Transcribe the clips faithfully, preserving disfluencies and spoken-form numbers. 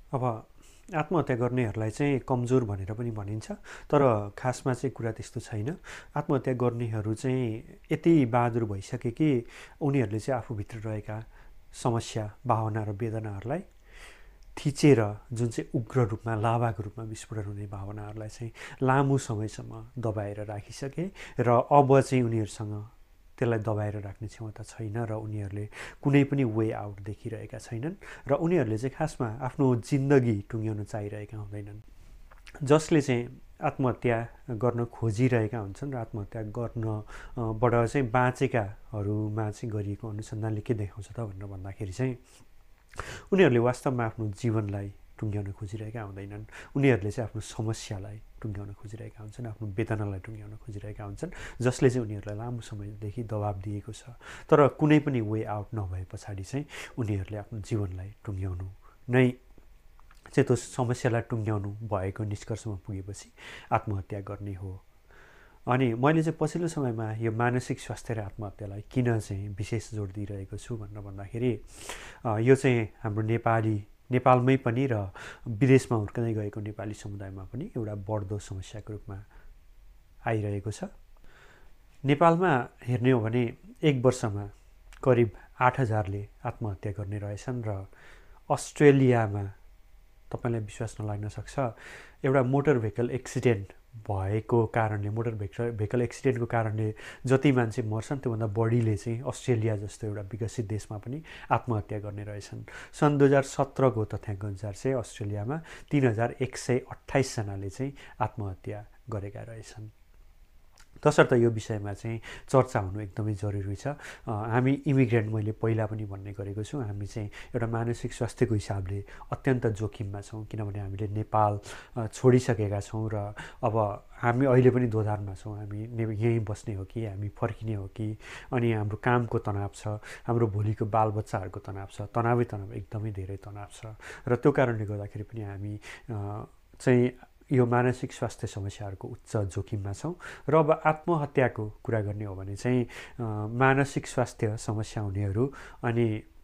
अब आत्महत्या गर्नेहरूलाई चाहिँ कमजोर भनेर पनि भनिन्छ, तर खासमा चाहिँ कुरा त्यस्तो छैन। आत्महत्या गर्नेहरू चाहिँ यति बहादुर भइसके कि उनीहरूले चाहिँ आफूभित्र रहेका समस्या, भावना र वेदनाहरूलाई थिचेर जुन चाहिँ उग्र रूपमा, लाभाको रूपमा विस्फोटन हुने भावनाहरूलाई चाहिँ लामो समयसम्म दबाएर राखिसके र अब चाहिँ उनीहरूसँग त्यसलाई दबाएर राख्ने क्षमता छैन र उनीहरूले कुनै पनि वे आउट देखिरहेका छैनन् र उनीहरूले चाहिँ खासमा आफ्नो जिन्दगी टुङ्ग्याउन चाहिरहेका हुँदैनन्। जसले चाहिँ आत्महत्या गर्न खोजिरहेका हुन्छन् र आत्महत्या गर्नबाट चाहिँ बाँचेकाहरूमा चाहिँ गरिएको अनुसन्धानले के देखाउँछ त भनेर भन्दाखेरि चाहिँ उनीहरूले वास्तवमा आफ्नो जीवनलाई टुङ्ग्याउन खोजिरहेका हुँदैनन्। उनीहरूले चाहिँ आफ्नो समस्यालाई टुङ्ग्याउन खोजिरहेका हुन्छन्, आफ्नो वेदनालाई टुङ्ग्याउन खोजिरहेका हुन्छन्, जसले चाहिँ उनीहरूलाई लामो समयदेखि दबाब दिएको छ। तर कुनै पनि वे आउट नभए पछाडि चाहिँ उनीहरूले आफ्नो जीवनलाई टुङ्ग्याउनु नै चाहिँ त्यो समस्यालाई टुङ्ग्याउनु भएको निष्कर्षमा पुगेपछि आत्महत्या गर्ने हो। अनि मैले चाहिँ पछिल्लो समयमा यो मानसिक स्वास्थ्य र आत्महत्यालाई किन चाहिँ विशेष जोड दिइरहेको छु भनेर भन्दाखेरि यो चाहिँ हाम्रो नेपाली नेपालमै पनि र विदेशमा हुर्कँदै गएको नेपाली समुदायमा पनि एउटा बढ्दो समस्याको रूपमा आइरहेको छ। नेपालमा हेर्ने हो भने एक वर्षमा करिब आठ हजारले आत्महत्या गर्ने रहेछन् र अस्ट्रेलियामा तपाईँलाई विश्वास नलाग्न सक्छ, एउटा मोटर भेहिकल एक्सिडेन्ट भएको कारणले, मोटर भेहिकल भेहिकल एक्सिडेन्टको कारणले जति मान्छे मर्छन् त्योभन्दा बढीले चाहिँ अस्ट्रेलिया जस्तो एउटा विकसित देशमा पनि आत्महत्या गर्ने रहेछन्। सन् दुई हजार सत्रको तथ्याङ्क अनुसार चाहिँ अस्ट्रेलियामा तिन हजार एक सय अट्ठाइसजनाले चाहिँ आत्महत्या गरेका रहेछन्। तसर्थ यो विषयमा चाहिँ चर्चा हुनु एकदमै जरुरी छ। हामी इमिग्रेन्ट, मैले पहिला पनि भन्ने गरेको छु, हामी चाहिँ एउटा मानसिक स्वास्थ्यको हिसाबले अत्यन्त जोखिममा छौँ, किनभने हामीले नेपाल छोडिसकेका छौँ र अब हामी अहिले पनि दोधारमा छौँ। हामी यहीँ बस्ने हो कि हामी फर्किने हो कि, अनि हाम्रो कामको तनाव छ, हाम्रो भोलिको बालबच्चाहरूको तनाव छ, तनावै तनाव, एकदमै धेरै तनाव छ र त्यो कारणले गर्दाखेरि पनि हामी चाहिँ यो मानसिक स्वास्थ्य समस्याहरूको उच्च जोखिममा छौँ। र अब आत्महत्याको कुरा गर्ने हो भने चाहिँ मानसिक स्वास्थ्य समस्या हुनेहरू अनि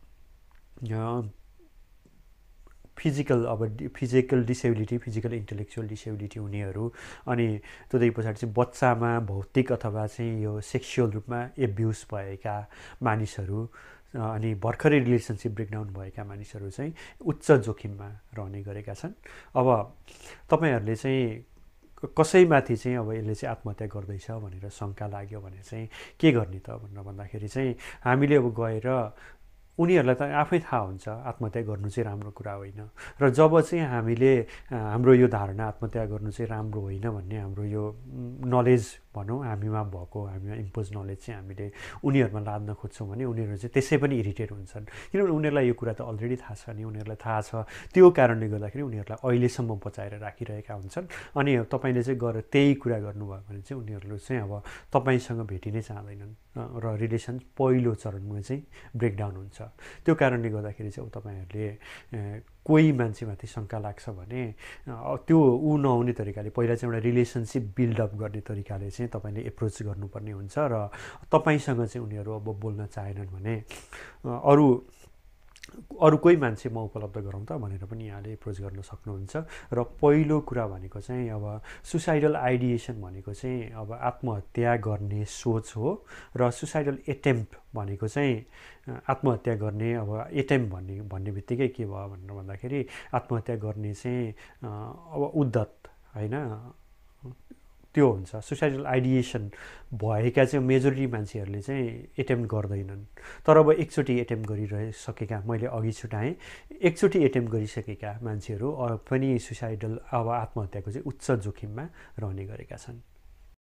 फिजिकल अब physical disability, physical intellectual disability हुनेहरू, अनि त्यही पछाडि चाहिँ बच्चामा भौतिक अथवा चाहिँ यो सेक्सुअल रूपमा एब्युज भएका मानिसहरू अनि भर्खरै रिलेसनसिप ब्रेकडाउन भएका मानिसहरू चाहिँ उच्च जोखिममा रहने गरेका छन्। अब तपाईँहरूले चाहिँ कसैमाथि चाहिँ अब यसले चाहिँ आत्महत्या गर्दैछ भनेर शङ्का लाग्यो भने चाहिँ के गर्ने त भनेर भन्दाखेरि चाहिँ हामीले अब गएर उनीहरूलाई त आफै थाहा हुन्छ आत्महत्या गर्नु चाहिँ राम्रो कुरा होइन, र जब चाहिँ हामीले हाम्रो यो धारणा आत्महत्या गर्नु चाहिँ राम्रो होइन भन्ने हाम्रो यो नलेज भनौँ हामीमा भएको, हामीमा इम्पोज नलेज चाहिँ हामीले उनीहरूमा लाद्न खोज्छौँ भने उनीहरू चाहिँ त्यसै पनि इरिटेट हुन्छन्, किनभने उनीहरूलाई यो कुरा त अलरेडी थाहा छ, अनि उनीहरूलाई थाहा छ, त्यो कारणले गर्दाखेरि उनीहरूलाई अहिलेसम्म बचाएर राखिरहेका हुन्छन्। अनि तपाईँले चाहिँ गएर त्यही कुरा गर्नुभयो भने चाहिँ उनीहरू चाहिँ अब तपाईँसँग भेटिनै चाहँदैनन् र रिलेसन पहिलो चरणमा चाहिँ ब्रेकडाउन हुन्छ। त्यो कारणले गर्दाखेरि चाहिँ अब तपाईँहरूले कोही मान्छेमाथि शङ्का लाग्छ भने त्यो ऊ नहुने तरिकाले पहिला चाहिँ एउटा रिलेसनसिप बिल्डअप गर्ने तरिकाले चाहिँ तपाईँले एप्रोच गर्नुपर्ने हुन्छ। र तपाईँसँग चाहिँ उनीहरू अब बोल्न चाहेनन् भने अरू अरू कोही मान्छे म उपलब्ध गराउँ त भनेर पनि यहाँले एप्रोच गर्न सक्नुहुन्छ। र पहिलो कुरा भनेको चाहिँ अब सुसाइडल आइडिएसन भनेको चाहिँ अब आत्महत्या गर्ने सोच हो, र सुसाइडल एटेम्प्ट भनेको चाहिँ आत्महत्या गर्ने अब एटेम्प्ट भन्ने भन्ने बित्तिकै के भयो भनेर भन्दाखेरि आत्महत्या गर्ने चाहिँ अब उद्दत होइन त्यो हुन्छ। सुसाइडल आइडिएसन भएका चाहिँ मेजोरिटी मान्छेहरूले चाहिँ एटेम्प्ट गर्दैनन्, तर अब एकचोटि एटेम्प्ट गरिसकेका, मैले अघि छुटाएँ, एकचोटि एटेम्प्ट गरिसकेका मान्छेहरू पनि सुसाइडल अब आत्महत्याको चाहिँ उच्च जोखिममा रहने गरेका छन्।